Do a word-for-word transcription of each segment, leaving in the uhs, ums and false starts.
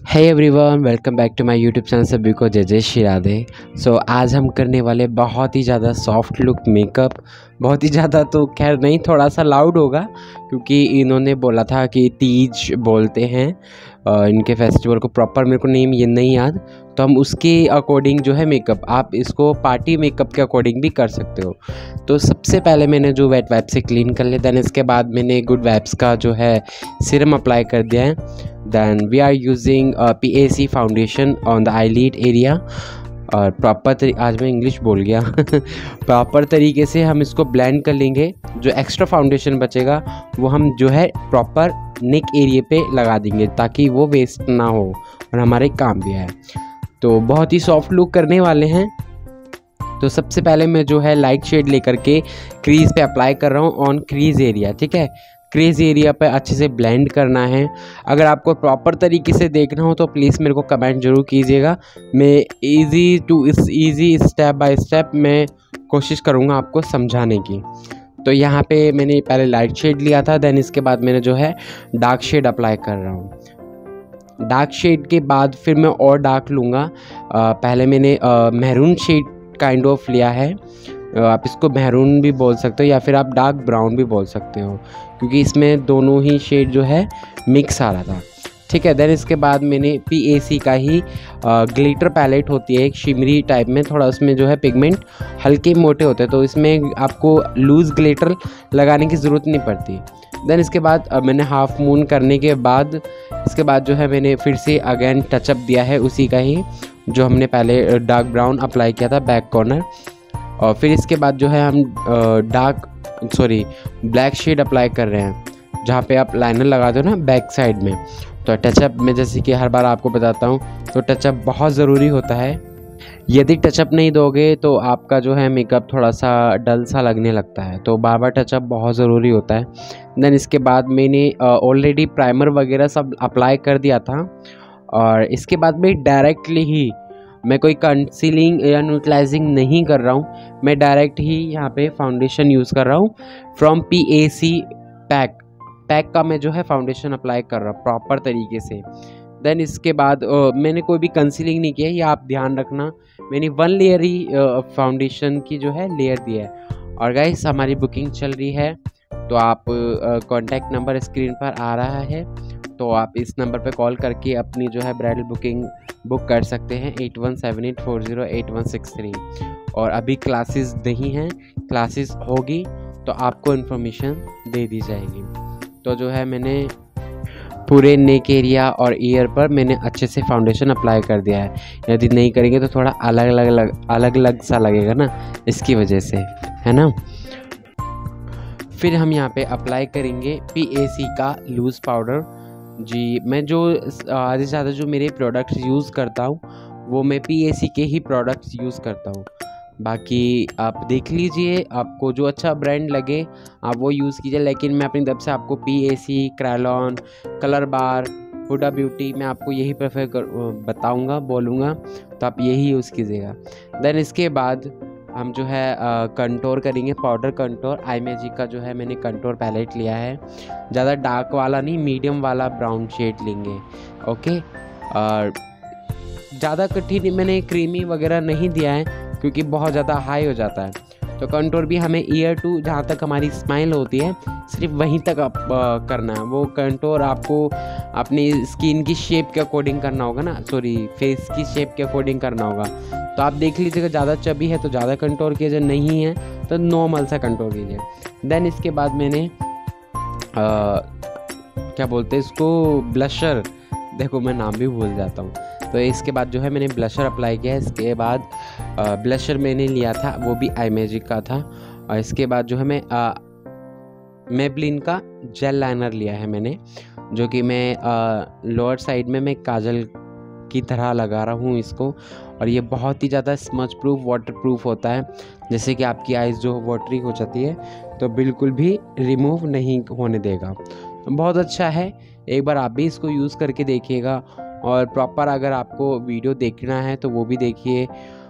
Hey everyone, welcome back to my YouTube channel. सभी को जय जय श्री राधे। सो आज हम करने वाले बहुत ही ज़्यादा सॉफ्ट लुक मेकअप। बहुत ही ज़्यादा तो खैर नहीं, थोड़ा सा लाउड होगा क्योंकि इन्होंने बोला था कि तीज बोलते हैं इनके फेस्टिवल को। प्रॉपर मेरे को नेम ये नहीं याद, तो हम उसके अकॉर्डिंग जो है मेकअप, आप इसको पार्टी मेकअप के अकॉर्डिंग भी कर सकते हो। तो सबसे पहले मैंने जो वेट वाइप से क्लीन कर लिया, देन इसके बाद मैंने गुड वाइब्स का जो है सीरम अप्लाई कर दिया है। Then we are using uh, P A C foundation on the eyelid area। और प्रॉपर तरी आज मैं इंग्लिश बोल गया प्रॉपर तरीके से हम इसको ब्लेंड कर लेंगे। जो एक्स्ट्रा फाउंडेशन बचेगा वो हम जो है प्रॉपर नेक एरिया पे लगा देंगे ताकि वो वेस्ट ना हो और हमारे काम भी आए। तो बहुत ही सॉफ्ट लुक करने वाले हैं। तो सबसे पहले मैं जो है लाइट शेड लेकर के क्रीज पे अप्लाई कर रहा हूँ ऑन क्रीज एरिया। ठीक है, क्रीज एरिया पे अच्छे से ब्लेंड करना है। अगर आपको प्रॉपर तरीके से देखना हो तो प्लीज़ मेरे को कमेंट जरूर कीजिएगा। मैं इजी टू इस इजी स्टेप बाय स्टेप मैं कोशिश करूँगा आपको समझाने की। तो यहाँ पे मैंने पहले लाइट शेड लिया था, देन इसके बाद मैंने जो है डार्क शेड अप्लाई कर रहा हूँ। डार्क शेड के बाद फिर मैं और डार्क लूँगा। पहले मैंने मैरून शेड काइंड ऑफ लिया है। आप इसको मैरून भी बोल सकते हो या फिर आप डार्क ब्राउन भी बोल सकते हो, क्योंकि इसमें दोनों ही शेड जो है मिक्स आ रहा था। ठीक है, देन इसके बाद मैंने पी ए सी का ही ग्लिटर पैलेट होती है एक शिमरी टाइप में, थोड़ा उसमें जो है पिगमेंट हल्के मोटे होते हैं, तो इसमें आपको लूज़ ग्लिटर लगाने की ज़रूरत नहीं पड़ती। देन इसके बाद मैंने हाफ मून करने के बाद इसके बाद जो है मैंने फिर से अगेन टचअप दिया है उसी का ही, जो हमने पहले डार्क ब्राउन अप्लाई किया था बैक कॉर्नर। और फिर इसके बाद जो है हम dark sorry black shade apply कर रहे हैं जहाँ पे आप लाइनर लगा दो ना बैक साइड में। तो टचअप में जैसे कि हर बार आपको बताता हूँ, तो टचअप बहुत ज़रूरी होता है। यदि टचअप नहीं दोगे तो आपका जो है मेकअप थोड़ा सा डल सा लगने लगता है, तो बार बार टचअप बहुत ज़रूरी होता है। देन इसके बाद मैंने ऑलरेडी प्राइमर वगैरह सब अप्लाई कर दिया था और इसके बाद मैं डायरेक्टली ही मैं कोई कंसीलिंग या न्यूट्रलाइजिंग नहीं कर रहा हूँ, मैं डायरेक्ट ही यहाँ पे फाउंडेशन यूज़ कर रहा हूँ from P A C pack pack का मैं जो है फाउंडेशन अप्लाई कर रहा हूँ प्रॉपर तरीके से। देन इसके बाद uh, मैंने कोई भी कंसीलिंग नहीं किया, ये आप ध्यान रखना। मैंने वन लेयर ही फाउंडेशन uh, की जो है लेयर दिया है। और गाइस हमारी बुकिंग चल रही है, तो आप कॉन्टैक्ट uh, नंबर स्क्रीन पर आ रहा है, तो आप इस नंबर पे कॉल करके अपनी जो है ब्राइडल बुकिंग बुक कर सकते हैं eight one seven eight four zero eight one six three. और अभी क्लासेस नहीं हैं, क्लासेस होगी तो आपको इन्फॉर्मेशन दे दी जाएगी। तो जो है मैंने पूरे नेक एरिया और ईयर पर मैंने अच्छे से फाउंडेशन अप्लाई कर दिया है। यदि नहीं करेंगे तो थोड़ा अलग अलग अलग अलग अलग सा लगेगा ना, इसकी वजह से, है ना। फिर हम यहाँ पे अप्लाई करेंगे पी ए सी का लूज़ पाउडर। जी, मैं जो आधे से ज़्यादा जो मेरे प्रोडक्ट्स यूज़ करता हूँ वो मैं पी ए सी के ही प्रोडक्ट्स यूज़ करता हूँ। बाकी आप देख लीजिए, आपको जो अच्छा ब्रांड लगे आप वो यूज़ कीजिए, लेकिन मैं अपनी तरफ से आपको P A C, Kryolan, colour bar, Huda beauty मैं आपको यही प्रेफर कर बताऊँगा बोलूँगा, तो आप यही यूज़ कीजिएगा। देन इसके बाद हम जो है कंटोर करेंगे, पाउडर कंटोर। आई मैजिक का जो है मैंने कंटोर पैलेट लिया है, ज़्यादा डार्क वाला नहीं, मीडियम वाला ब्राउन शेड लेंगे। ओके, और ज़्यादा कठिन मैंने क्रीमी वगैरह नहीं दिया है क्योंकि बहुत ज़्यादा हाई हो जाता है। तो कंटोर भी हमें ईयर टू जहाँ तक हमारी स्माइल होती है सिर्फ वहीं तक आप आ, करना है। वो कंटोर आपको अपनी स्किन की शेप के अकॉर्डिंग करना होगा ना, सॉरी फेस की शेप के अकॉर्डिंग करना होगा। तो आप देख लीजिएगा, ज़्यादा चबी है तो ज़्यादा कंटोर कीजिए, नहीं है तो नॉर्मल सा कंटोर कीजिए। देन इसके बाद मैंने आ, क्या बोलते हैं इसको, ब्लशर, देखो मैं नाम भी भूल जाता हूँ। तो इसके बाद जो है मैंने ब्लशर अप्लाई किया है। इसके बाद ब्लशर मैंने लिया था वो भी आई मैजिक का था। और इसके बाद जो है मैं मेबलिन का जेल लाइनर लिया है मैंने, जो कि मैं लोअर साइड में मैं काजल की तरह लगा रहा हूँ इसको। और ये बहुत ही ज़्यादा स्मच प्रूफ, वाटर प्रूफ होता है। जैसे कि आपकी आइज़ जो वाटरी हो जाती है तो बिल्कुल भी रिमूव नहीं होने देगा। बहुत अच्छा है, एक बार आप भी इसको यूज़ करके देखिएगा। और प्रॉपर अगर आपको वीडियो देखना है तो वो भी देखिए।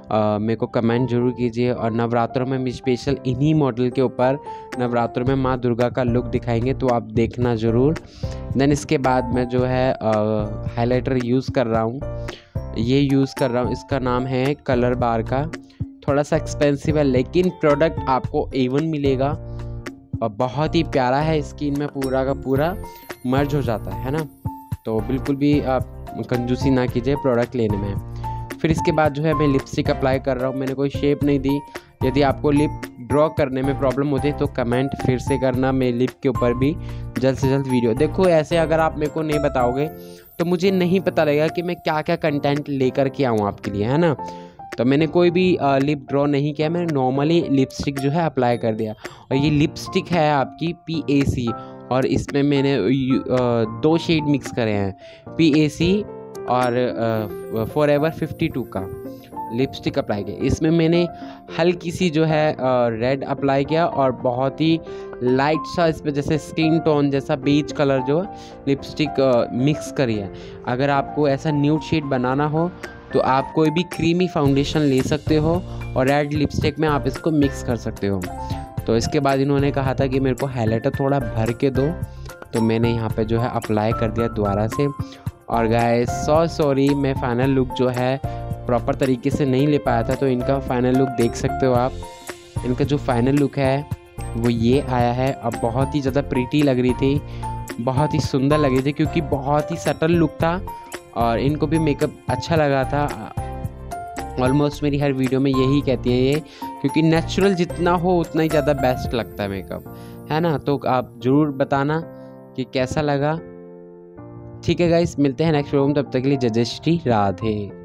मेरे को कमेंट जरूर कीजिए। और नवरात्रों में मैं स्पेशल इन्हीं मॉडल के ऊपर नवरात्रों में माँ दुर्गा का लुक दिखाएंगे, तो आप देखना ज़रूर। देन इसके बाद मैं जो है हाइलाइटर यूज़ कर रहा हूँ, ये यूज़ कर रहा हूँ, इसका नाम है कलर बार का। थोड़ा सा एक्सपेंसिव है लेकिन प्रोडक्ट आपको एवन मिलेगा और बहुत ही प्यारा है, स्किन में पूरा का पूरा मर्ज हो जाता है ना। तो बिल्कुल भी आप कंजूसी ना कीजिए प्रोडक्ट लेने में। फिर इसके बाद जो है मैं लिपस्टिक अप्लाई कर रहा हूँ। मैंने कोई शेप नहीं दी। यदि आपको लिप ड्रॉ करने में प्रॉब्लम होती है तो कमेंट फिर से करना, मैं लिप के ऊपर भी जल्द से जल्द वीडियो। देखो ऐसे अगर आप मेरे को नहीं बताओगे तो मुझे नहीं पता लगेगा कि मैं क्या क्या कंटेंट लेकर के आऊँ आपके लिए, है ना। तो मैंने कोई भी लिप ड्रॉ नहीं किया, मैंने नॉर्मली लिपस्टिक जो है अप्लाई कर दिया। और ये लिपस्टिक है आपकी पी ए सी, और इसमें मैंने दो शेड मिक्स करे हैं, पी ए सी और फॉरएवर फिफ्टी टू का लिपस्टिक अप्लाई किया। इसमें मैंने हल्की सी जो है रेड अप्लाई किया और बहुत ही लाइट सा इस पर जैसे स्किन टोन जैसा बेज कलर जो लिपस्टिक मिक्स करी है। अगर आपको ऐसा न्यूड शेड बनाना हो तो आप कोई भी क्रीमी फाउंडेशन ले सकते हो और रेड लिपस्टिक में आप इसको मिक्स कर सकते हो। तो इसके बाद इन्होंने कहा था कि मेरे को हाइलाइटर थोड़ा भर के दो, तो मैंने यहाँ पे जो है अप्लाई कर दिया दोबारा से। और गाइस सो सॉरी, मैं फाइनल लुक जो है प्रॉपर तरीके से नहीं ले पाया था, तो इनका फाइनल लुक देख सकते हो आप। इनका जो फाइनल लुक है वो ये आया है। अब बहुत ही ज़्यादा प्रीटी लग रही थी, बहुत ही सुंदर लग रही थी क्योंकि बहुत ही सटल लुक था और इनको भी मेकअप अच्छा लगा था। ऑलमोस्ट मेरी हर वीडियो में यही कहती है ये, क्योंकि नेचुरल जितना हो उतना ही ज़्यादा बेस्ट लगता है मेकअप, है ना। तो आप ज़रूर बताना कि कैसा लगा। ठीक है गाइस, मिलते हैं नेक्स्ट वीडियो में, तब तक के लिए जय जय श्री राधे।